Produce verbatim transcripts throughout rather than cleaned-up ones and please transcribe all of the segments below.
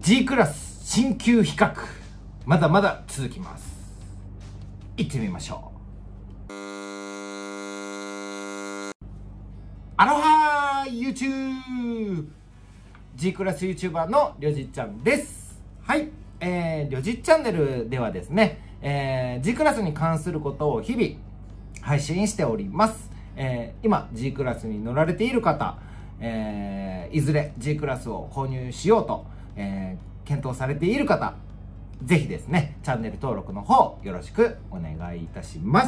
G クラス新旧比較、まだまだ続きます。行ってみましょう。アロハー YouTube！ G クラス YouTuber のりょじっちゃんです。はい、えー、りょじっチャンネルではですね、えー、G クラスに関することを日々配信しております。えー、今 G クラスに乗られている方、えー、いずれ G クラスを購入しようと、えー、検討されている方、ぜひですね、チャンネル登録の方よろしくお願いいたします。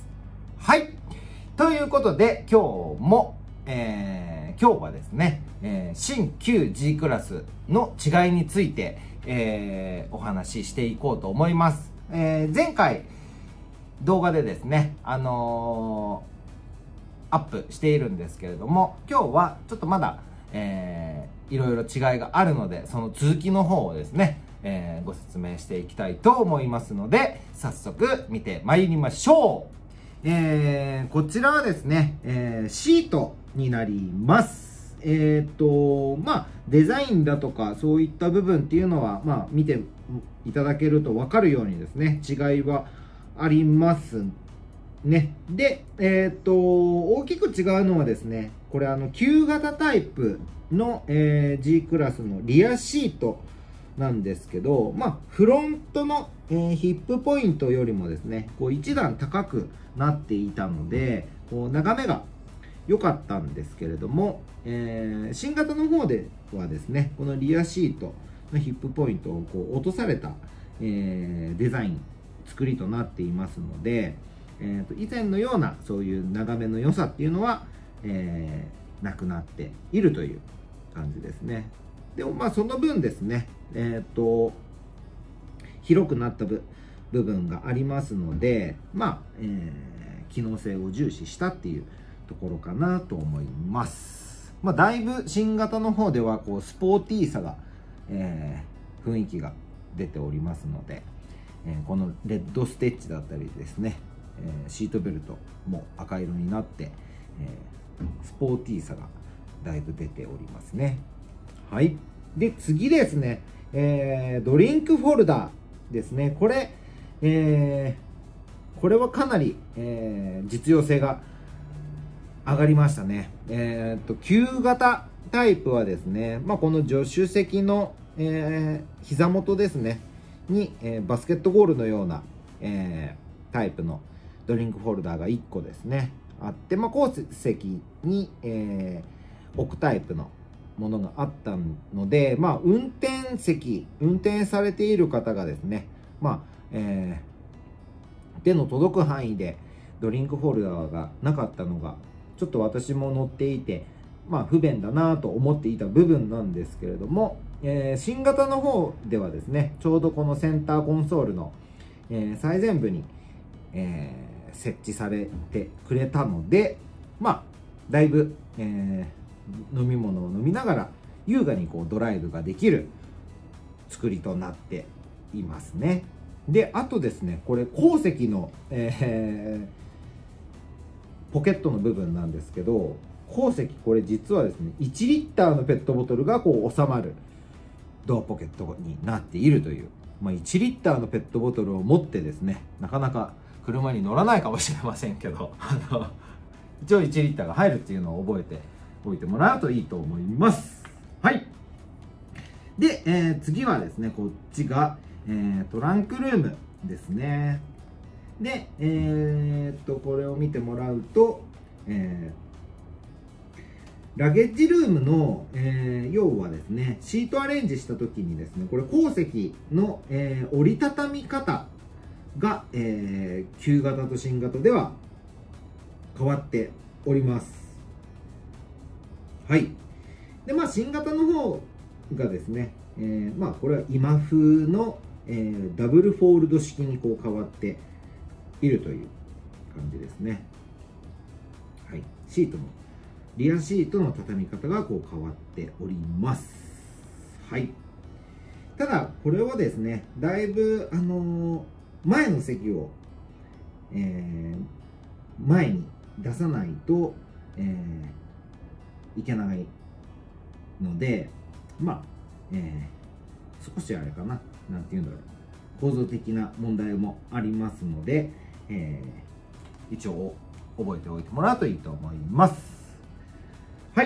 はい。ということで、今日も、えー、今日はですね、えー、新旧 G クラスの違いについて、えー、お話ししていこうと思います。えー、前回、動画でですね、あのー、アップしているんですけれども、今日はちょっとまだ、えー、いろいろ違いがあるので、その続きの方をですね、えー、ご説明していきたいと思いますので、早速見てまいりましょう。えー、こちらはですね、えー、シートになります。えっと、まあ、デザインだとかそういった部分っていうのは、まあ、見ていただけると分かるようにですね、違いはありますね。で、えっと、大きく違うのはですね、これあの、旧型タイプの、えー、G クラスのリアシートなんですけど、まあ、フロントの、えー、ヒップポイントよりもですね、こう一段高くなっていたので、こう眺めが良かったんですけれども、えー、新型の方ではですね、このリアシートのヒップポイントをこう落とされた、えー、デザイン、作りとなっていますので、えー、と以前のようなそういう眺めの良さっていうのは、えー、なくなっているという感じですね。でもまあその分ですね、えっと、広くなった部分がありますので、まあ、えー、機能性を重視したっていうところかなと思います。まあ、だいぶ新型の方ではこうスポーティーさが、えー、雰囲気が出ておりますので、えー、このレッドステッチだったりですね、えー、シートベルトも赤色になって、えー、スポーティーさがだいぶ出ておりますね。はい。で、次ですね、えー、ドリンクフォルダーですね。これ、えー、これはかなり、えー、実用性が上がりましたね。えー、っと、旧型タイプはですね、まあ、この助手席の、えー、膝元ですね、に、えー、バスケットゴールのような、えー、タイプのドリンクフォルダーがいっこですね、あって、まあ、後席に、えー、置くタイプのものがあったので、まあ、運転席、運転されている方がですね、まあ、えー、手の届く範囲でドリンクホルダーがなかったのが、ちょっと私も乗っていて、まあ、不便だなと思っていた部分なんですけれども、えー、新型の方ではですね、ちょうどこのセンターコンソールの、えー、最前部に、えー、設置されてくれたので、まあ、だいぶ、えー飲み物を飲みながら優雅にこうドライブができる作りとなっていますね。で、あとですね、これ後席の、えー、ポケットの部分なんですけど、後席これ実はですね、いちリッターのペットボトルがこう収まるドアポケットになっているという、まあ、いちリッターのペットボトルを持ってですね、なかなか車に乗らないかもしれませんけど、あの一応いちリッターが入るっていうのを覚えておいてもらうといいと思います。はい。で、えー、次はですね、こっちが、えー、トランクルームですね。で、えー、っと、これを見てもらうと、えー、ラゲッジルームの、えー、要はですね、シートアレンジした時にですね、これ後席の、えー、折りたたみ方が、えー、旧型と新型では変わっております。はい。で、まあ、新型の方がですね、えー、まあ、これは今風の、えー、ダブルフォールド式にこう変わっているという感じですね。はい。シートの、リアシートの畳み方がこう変わっております。はい。ただ、これはですね、だいぶ、あのー、前の席を、えー、前に出さないと、えー、いけないので、まあ、え少しあれかな、なんていうんだろう、構造的な問題もありますので、えー、一応覚えておいてもらうといいと思います。はい。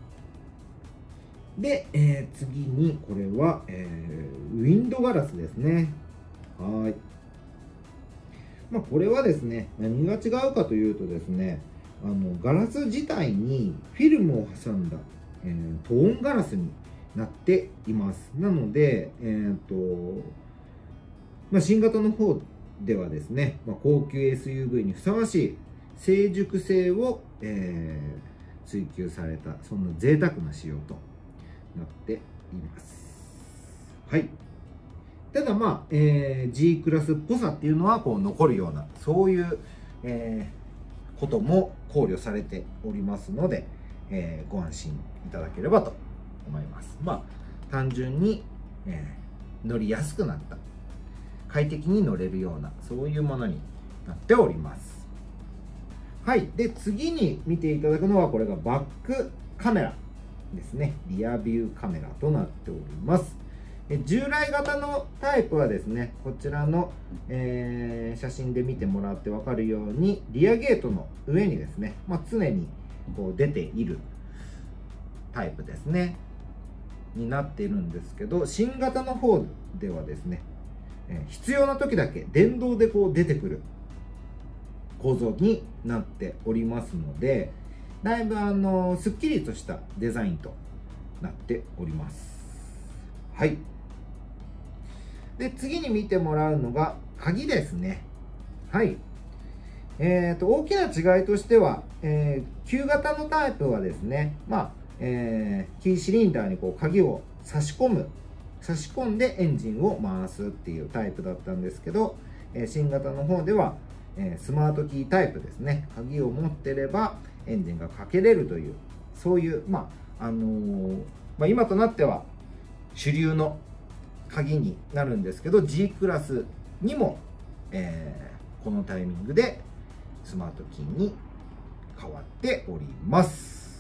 で、えー、次にこれは、えー、ウィンドガラスですね。はい。まあ、これはですね、何が違うかというとですね、あのガラス自体にフィルムを挟んだ、えー、トーンガラスになっています。なので、えーとまあ、新型の方ではですね、まあ、高級 エスユーブイ にふさわしい静熟性を、えー、追求された、そんな贅沢な仕様となっています。はい。ただまあ、えー、G クラスっぽさっていうのはこう残るような、そういう、えー、ことも考慮されておりますので、えー、ご安心いただければと思います。まあ、単純に、えー、乗りやすくなった、快適に乗れるような、そういうものになっております。はい。で、次に見ていただくのは、これがバックカメラですね。リアビューカメラとなっております。従来型のタイプはですね、こちらの、えー、写真で見てもらって分かるように、リアゲートの上にですね、まあ、常にこう出ているタイプですね、になっているんですけど、新型の方ではですね、えー、必要な時だけ電動でこう出てくる構造になっておりますので、だいぶあのすっきりとしたデザインとなっております。はい。で、次に見てもらうのが鍵ですね。はい。えーと、大きな違いとしては、えー、旧型のタイプはですね、まあ、えー、キーシリンダーにこう鍵を差し込む、差し込んでエンジンを回すっていうタイプだったんですけど、えー、新型の方では、えー、スマートキータイプですね。鍵を持ってればエンジンがかけれるという、そういう、まあ、あのー、まあ、今となっては主流の鍵になるんですけど、 G クラスにも、えー、このタイミングでスマートキーに変わっております。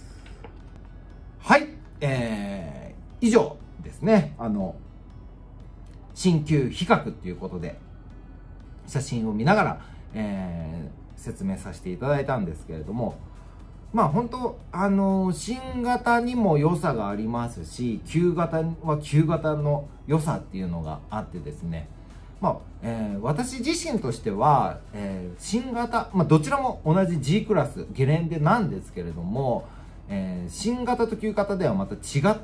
はい、えー、以上ですね。あの新旧比較っていうことで写真を見ながら、えー、説明させていただいたんですけれども、まあ本当、あのー、新型にも良さがありますし、旧型は旧型の良さっていうのがあってですね、まあ、えー、私自身としては、えー、新型、まあどちらも同じ G クラス、ゲレンデなんですけれども、えー、新型と旧型ではまた違った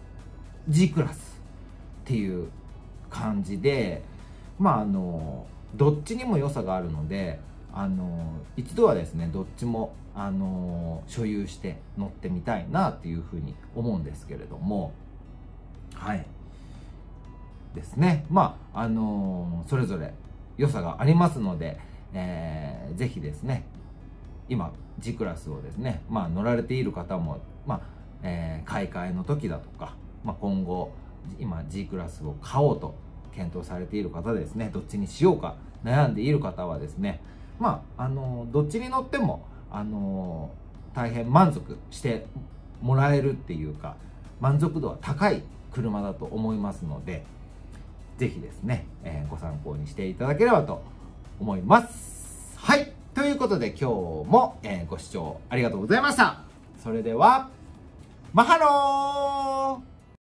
G クラスっていう感じで、まああのー、どっちにも良さがあるので、あの一度はですね、どっちもあの所有して乗ってみたいなっていうふうに思うんですけれども、はいですね。まああのそれぞれ良さがありますので、えー、ぜひですね、今 G クラスをですね、まあ乗られている方も、まあえー、買い替えの時だとか、まあ、今後今 G クラスを買おうと検討されている方ですね、どっちにしようか悩んでいる方はですね、まあ、あのどっちに乗っても、あの大変満足してもらえるっていうか、満足度は高い車だと思いますので、ぜひですね、えー、ご参考にしていただければと思います。はい、ということで今日も、えー、ご視聴ありがとうございました。それではマハロー。